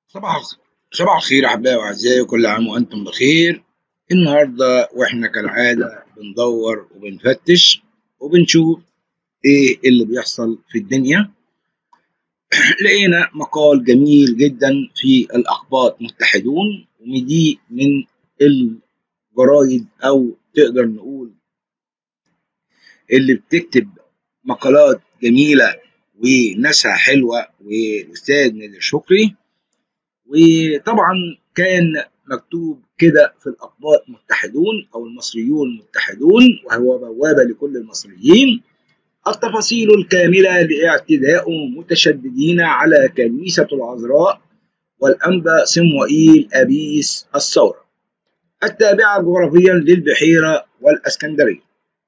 صباح الخير أحبائي وأعزائي، كل عام وأنتم بخير. النهاردة وإحنا كالعادة بندور وبنفتش وبنشوف إيه اللي بيحصل في الدنيا. لقينا مقال جميل جدا في الأخبار متحدون، ودي من الجرايد أو تقدر نقول اللي بتكتب مقالات جميلة وناسها حلوة، والأستاذ نادر شكري. وطبعا كان مكتوب كده في الأقباط متحدون أو المصريون متحدون، وهو بوابة لكل المصريين، التفاصيل الكاملة لاعتداء متشددين على كنيسة العذراء والأنبا صموئيل أبيس الثورة التابعة جغرافيا للبحيرة والأسكندرية.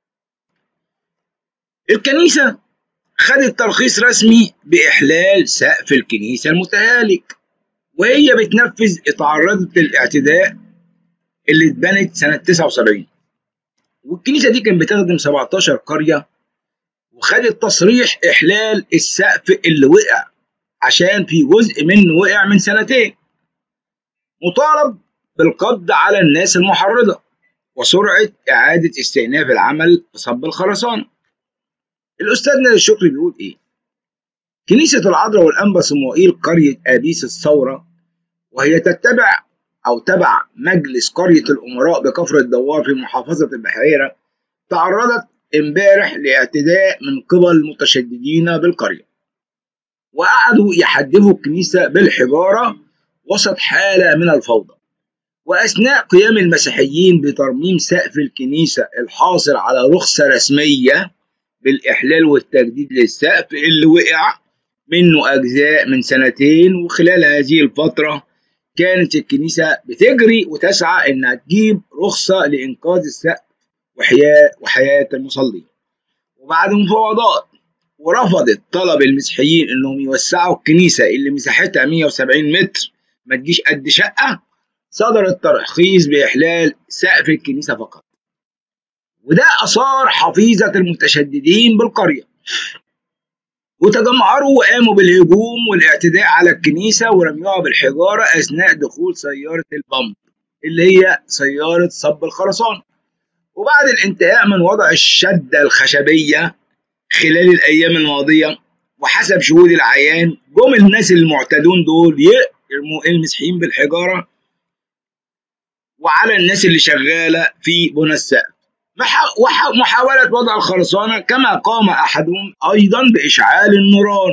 الكنيسة خدت ترخيص رسمي بإحلال سقف الكنيسة المتهالك، وهي بتنفذ اتعرضت للاعتداء اللي اتبنت سنة 79، والكنيسة دي كانت بتخدم 17 قرية، وخدت تصريح إحلال السقف اللي وقع عشان في جزء منه وقع من سنتين. مطالب بالقبض على الناس المحرضة وسرعة إعادة استئناف العمل بصب الخرسانة. الأستاذ نادر الشكري بيقول إيه؟ كنيسة العذراء والأنبا صموئيل قرية أبيس الثورة، وهي تبع مجلس قرية الأمراء بكفر الدوار في محافظة البحيرة، تعرضت امبارح لاعتداء من قبل متشددين بالقرية، وقعدوا يحدفوا الكنيسة بالحجارة وسط حالة من الفوضى. وأثناء قيام المسيحيين بترميم سقف الكنيسة الحاصل على رخصة رسمية بالإحلال والتجديد للسقف اللي وقع منه أجزاء من سنتين، وخلال هذه الفترة كانت الكنيسة بتجري وتسعى إنها تجيب رخصة لإنقاذ السقف وحياة المصلين. وبعد مفاوضات ورفضت طلب المسيحيين إنهم يوسعوا الكنيسة اللي مساحتها 170 متر ما تجيش قد شقة، صدر الترخيص بإحلال سقف الكنيسة فقط. وده أثار حفيظة المتشددين بالقرية، وتجمهروا وقاموا بالهجوم والاعتداء على الكنيسة ورميوها بالحجارة أثناء دخول سيارة البمب اللي هي سيارة صب الخرسانة. وبعد الانتهاء من وضع الشدة الخشبية خلال الأيام الماضية، وحسب شهود العيان، جم الناس المعتدون دول يرموا المسيحيين بالحجارة وعلى الناس اللي شغالة في بنى السقف، محاولة وضع الخرسانة، كما قام أحدهم أيضا بإشعال النيران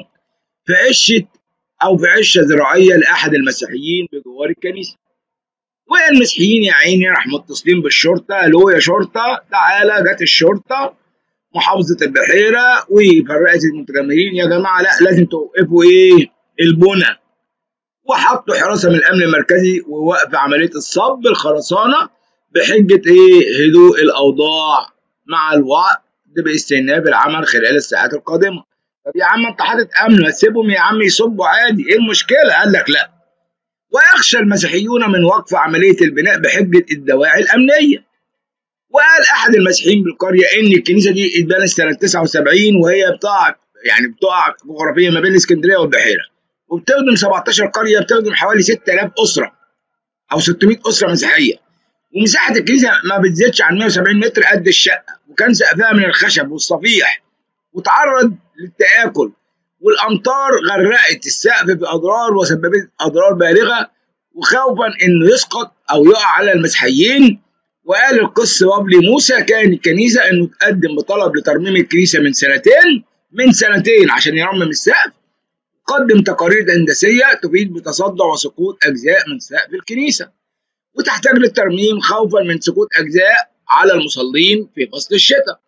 في عشة زراعية لأحد المسيحيين بجوار الكنيسة. والمسيحيين يا عيني راح متصلين بالشرطة، قالوا يا شرطة تعالى. جت الشرطة محافظة البحيرة وفرقت المتجمهرين، يا جماعة لا لازم توقفوا البنى، وحطوا حراسة من الأمن المركزي ووقف عملية الصب الخرسانة بحجة هدوء الأوضاع مع الوعد باستئناف العمل خلال الساعات القادمة. طب يا عم انت حاطط أمن، ما تسيبهم يا عم يصبوا عادي، ايه المشكلة؟ قال لك لا. ويخشى المسيحيون من وقف عملية البناء بحجة الدواعي الأمنية. وقال أحد المسيحيين بالقرية إن الكنيسة دي اتبنت سنة 79، وهي بتقع جغرافيا ما بين الإسكندرية والبحيرة، وبتخدم 17 قرية، بتخدم حوالي 6000 أسرة أو 600 أسرة مسيحية، ومساحة الكنيسة ما بتزيدش عن 170 متر قد الشقة، وكان سقفها من الخشب والصفيح وتعرض للتآكل، والأمطار غرقت السقف بأضرار وسببت أضرار بالغة، وخوفا إنه يسقط أو يقع على المسيحيين. وقال القس بابلي موسى كان الكنيسة إنه تقدم بطلب لترميم الكنيسة من سنتين عشان يرمم السقف، قدم تقارير هندسية تفيد بتصدع وسقوط أجزاء من سقف الكنيسة، وتحتاج للترميم خوفا من سقوط أجزاء على المصلين في فصل الشتاء.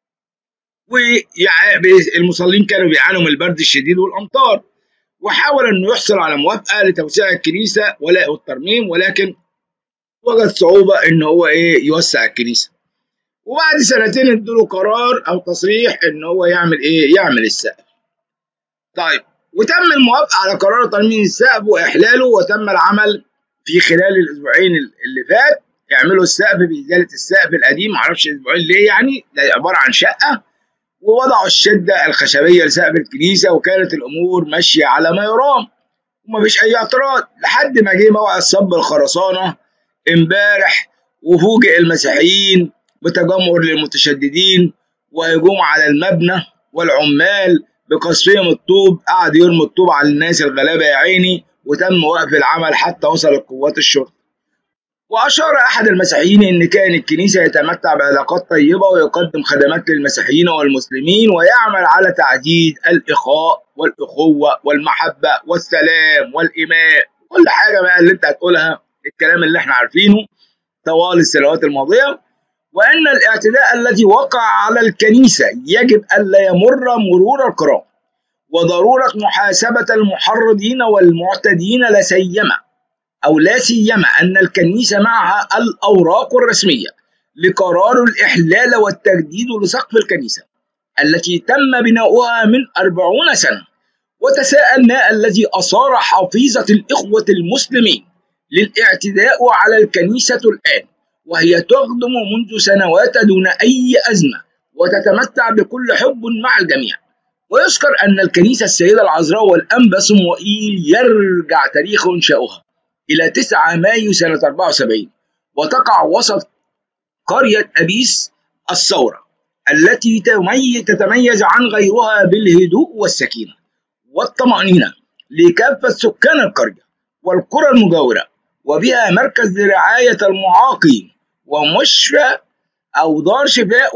والمصلين كانوا بيعانوا من البرد الشديد والأمطار، وحاول أنه يحصل على موافقة لتوسيع الكنيسة والترميم، ولكن وجد صعوبة إن هو يوسع الكنيسة. وبعد سنتين ادوا قرار أو تصريح إن هو يعمل السقف. طيب، وتم الموافقة على قرار ترميم السقف وإحلاله، وتم العمل في خلال الأسبوعين اللي فات. يعملوا السقف بإزالة السقف القديم، معرفش أسبوعين ليه، يعني ده عبارة عن شقة، ووضعوا الشدة الخشبية لسقف الكنيسة، وكانت الأمور ماشية على ما يرام. ومفيش أي اعتراض لحد ما جه موعد صب الخرسانة امبارح، وفوجئ المسيحيين بتجمهر للمتشددين وهجوم على المبنى، والعمال بقصفهم الطوب قعد يرمي الطوب على الناس الغلابة يا عيني، وتم وقف العمل حتى وصلت قوات الشرطة. وأشار أحد المسيحيين إن كائن الكنيسة يتمتع بعلاقات طيبة ويقدم خدمات للمسيحيين والمسلمين ويعمل على تعزيز الإخاء والأخوة والمحبة والسلام والإيمان، كل حاجة بقى اللي أنت هتقولها، الكلام اللي إحنا عارفينه طوال السنوات الماضية. وأن الاعتداء الذي وقع على الكنيسة يجب ألا يمر مرور الكرام، وضرورة محاسبة المحرضين والمعتدين لا سيما أن الكنيسة معها الأوراق الرسمية لقرار الإحلال والتجديد لسقف الكنيسة التي تم بناؤها من 40 سنة. وتساءل ما الذي أثار حفيظة الإخوة المسلمين للاعتداء على الكنيسة الآن وهي تخدم منذ سنوات دون أي أزمة وتتمتع بكل حب مع الجميع. ويذكر أن الكنيسة السيدة العذراء والأنبا صموئيل يرجع تاريخ إنشاؤها إلى 9 مايو سنة 74، وتقع وسط قرية أبيس الثورة التي تتميز عن غيرها بالهدوء والسكينة والطمأنينة لكافة سكان القرية والقرى المجاورة، وبها مركز لرعاية المعاقين ومشفى أو دار شفاء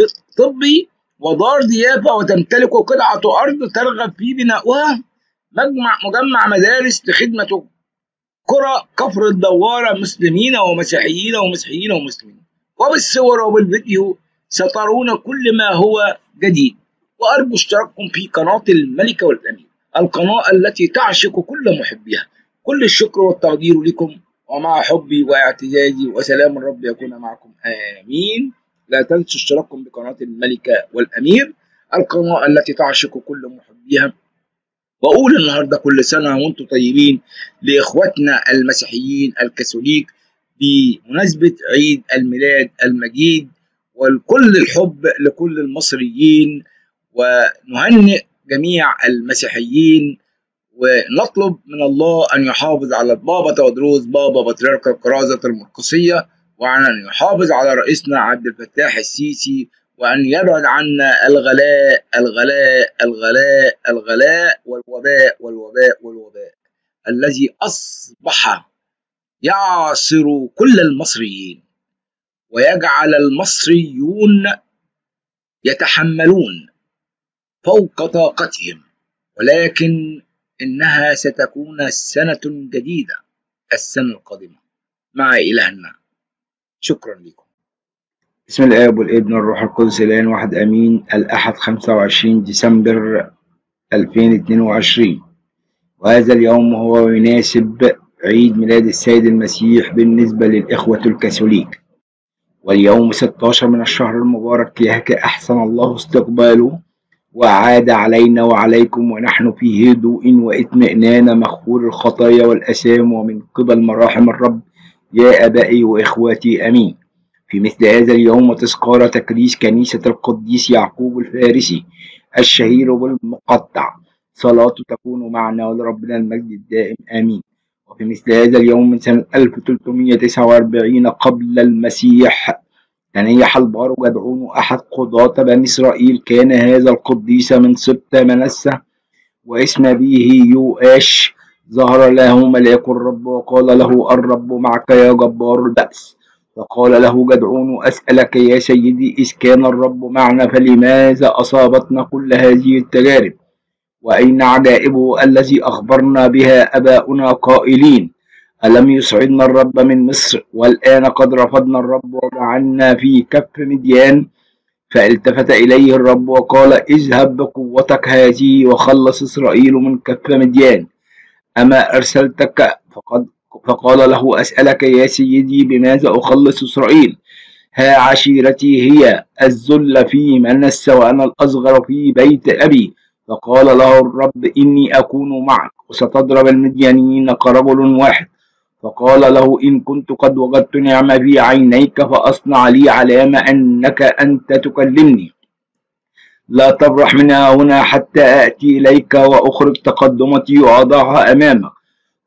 طبي ودار ضيافة، وتمتلك قطعة أرض ترغب في بناؤها مجمع مدارس لخدمة قرى كفر الدوارة مسلمين ومسيحيين ومسيحيين ومسلمين. وبالصور وبالفيديو سترون كل ما هو جديد. وأرجو اشتراككم في قناة الملكة والأمير، القناة التي تعشق كل محبيها. كل الشكر والتقدير لكم، ومع حبي واعتزازي وسلام الرب يكون معكم آمين. لا تنسوا اشتراككم بقناة الملكة والأمير، القناة التي تعشق كل محبيها. وأقول النهاردة كل سنة وأنتم طيبين لإخواتنا المسيحيين الكاثوليك بمناسبة عيد الميلاد المجيد، وكل الحب لكل المصريين، ونهنئ جميع المسيحيين، ونطلب من الله أن يحافظ على البابا تودروس بابا بطريرك الكرازة المرقسية، وأن يحافظ على رئيسنا عبد الفتاح السيسي، وأن يبعد عنا الغلاء الغلاء الغلاء الغلاء والوباء والوباء والوباء الذي أصبح يعصر كل المصريين، ويجعل المصريون يتحملون فوق طاقتهم، ولكن إنها ستكون سنة جديدة السنة القادمة مع إلهنا. شكرا لكم. بسم الآب والابن والروح القدس الآن واحد آمين. الأحد 25 ديسمبر 2022، وهذا اليوم هو يناسب عيد ميلاد السيد المسيح بالنسبة للإخوة الكاثوليك، واليوم 16 من الشهر المبارك يهك أحسن الله استقباله وعاد علينا وعليكم، ونحن في هدوء واطمئنان مغفور الخطايا والأثام ومن قبل مراحم الرب يا أبائي وإخواتي آمين. في مثل هذا اليوم وتذكار تكريس كنيسة القديس يعقوب الفارسي الشهير بالمقطع، صلاة تكون معنا ولربنا المجد الدائم آمين. وفي مثل هذا اليوم من سنة 1349 قبل المسيح تنيح البار جدعون أحد قضاة بني إسرائيل. كان هذا القديس من سبط منسة واسم أبيه يؤاش. ظهر له ملاك الرب وقال له الرب معك يا جبار البأس. فقال له جدعون أسألك يا سيدي إذ كان الرب معنا فلماذا أصابتنا كل هذه التجارب؟ وأين عجائبه الذي أخبرنا بها أباؤنا قائلين ألم يسعدنا الرب من مصر؟ والآن قد رفضنا الرب وجعلنا في كف مديان. فالتفت إليه الرب وقال اذهب بقوتك هذه وخلص إسرائيل من كف مديان، أما أرسلتك؟ فقال له أسألك يا سيدي بماذا أخلص إسرائيل؟ ها عشيرتي هي الذل في منسى وأنا الأصغر في بيت أبي. فقال له الرب إني أكون معك وستضرب المديانيين كرجل واحد. فقال له إن كنت قد وجدت نعمة في عينيك فأصنع لي علامة أنك أنت تكلمني. لا تبرح من هنا حتى آتي إليك وأخرج تقدمتي وأضعها أمامك.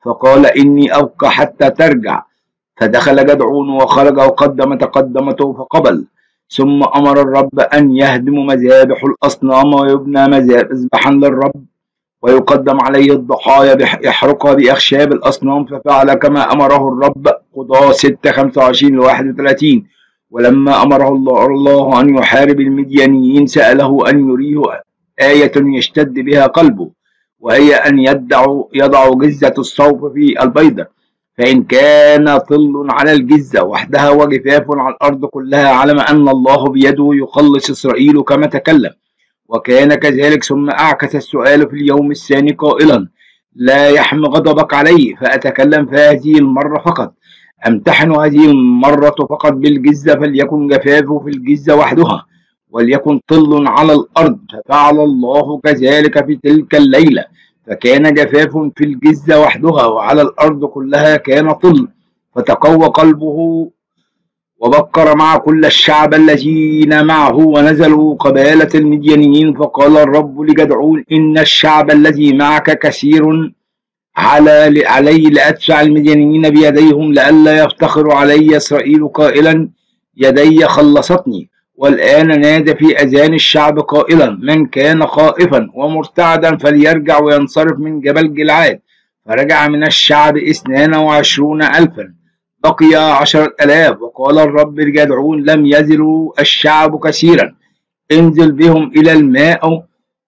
فقال إني أبقى حتى ترجع. فدخل جدعون وخرج وقدم تقدمته فقبل. ثم أمر الرب أن يهدم مذابح الأصنام ويبنى مذبحا للرب ويقدم عليه الضحايا يحرقها بأخشاب الأصنام، ففعل كما أمره الرب. قضاة 6:25-31. ولما أمره الله أن يحارب المديانيين سأله أن يريه آية يشتد بها قلبه، وهي أن يضع جزة الصوف في البيضة، فإن كان طل على الجزة وحدها وجفاف على الأرض كلها علم أن الله بيده يخلص إسرائيل كما تكلم. وكان كذلك. ثم أعكس السؤال في اليوم الثاني قائلا: لا يحم غضبك علي فأتكلم فهذه المرة فقط؟ أمتحن هذه المرة فقط بالجزة، فليكن جفاف في الجزة وحدها وليكن طل على الأرض. ففعل الله كذلك في تلك الليلة، فكان جفاف في الجزة وحدها وعلى الأرض كلها كان طل. فتقوى قلبه وبكر مع كل الشعب الذين معه ونزلوا قبالة المديانيين. فقال الرب لجدعون: إن الشعب الذي معك كثير علي لأدفع المديانيين بيديهم لئلا يفتخر علي إسرائيل قائلا: يدي خلصتني. والآن نادى في أذان الشعب قائلا: من كان خائفا ومرتعدا فليرجع وينصرف من جبل جلعاد. فرجع من الشعب 22,000، بقي 10,000. وقال الرب لجدعون: لم يزلوا الشعب كثيرا، انزل بهم إلى الماء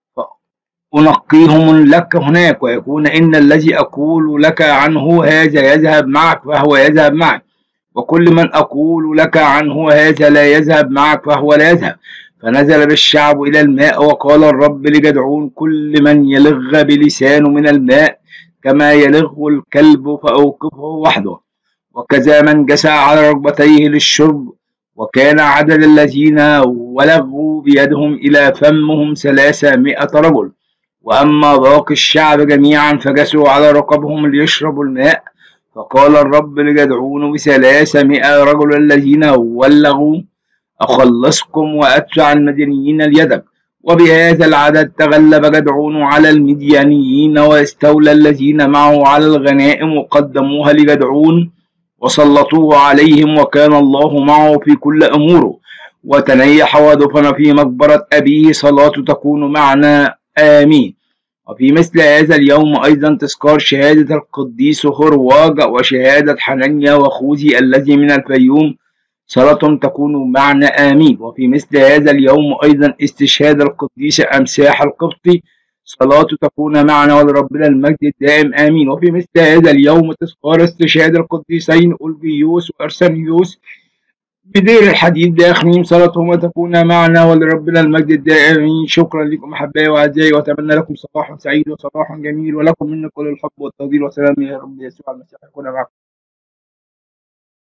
أنقيهم لك هناك، ويكون إن الذي أقول لك عنه هذا يذهب معك فهو يذهب معك، وكل من أقول لك عنه هذا لا يذهب معك فهو لا يذهب. فنزل بالشعب إلى الماء. وقال الرب لجدعون: كل من يلغ بلسانه من الماء كما يلغ الكلب فأوقفه وحده، وكذا من جسى على ركبتيه للشرب. وكان عدد الذين ولغوا بيدهم إلى فمهم 300 رجل. وأما باقي الشعب جميعا فجسوا على ركبهم ليشربوا الماء. فقال الرب لجدعون: ب300 رجل الذين ولغوا أخلصكم وأدفع المديانيين ليدك. وبهذا العدد تغلب جدعون على المديانيين، واستولى الذين معه على الغنائم وقدموها لجدعون وسلطوه عليهم، وكان الله معه في كل أموره. وتنيح ودفن في مقبرة أبيه. صلاته تكون معنا، آمين. وفي مثل هذا اليوم أيضا تذكار شهادة القديس هرواج وشهادة حنانيا وخوذي الذي من الفيوم. صلاتهم تكون معنا، آمين. وفي مثل هذا اليوم أيضا استشهاد القديس أمساح القبطي. صلاته تكون معنا ولربنا المجد الدائم، آمين. وفي مثل هذا اليوم تذكار استشهاد القديسين أولجيوس وأرسنيوس بدير الحديد داخلين. صلاتهما تكون معنا ولربنا المجد الدائم. شكرا لكم أحبائي وأعزائي، وأتمنى لكم صباح سعيد وصباح جميل، ولكم مني كل الحب والتقدير والسلام يا رب يسوع المسيح يكون معكم.